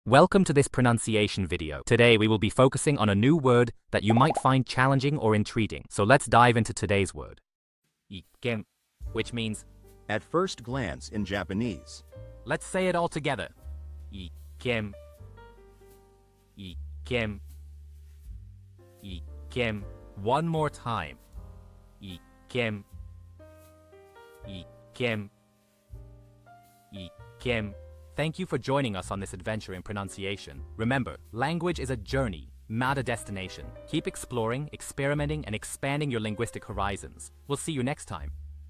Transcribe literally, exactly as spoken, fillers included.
Welcome to this pronunciation video. Today we will be focusing on a new word that you might find challenging or intriguing. So let's dive into today's word. Ikken, which means at first glance in Japanese. Let's say it all together. Ikken. Ikken. Ikken. One more time. Ikken. Ikken. Ikken. Thank you for joining us on this adventure in pronunciation. Remember, language is a journey, not a destination. Keep exploring, experimenting, and expanding your linguistic horizons. We'll see you next time.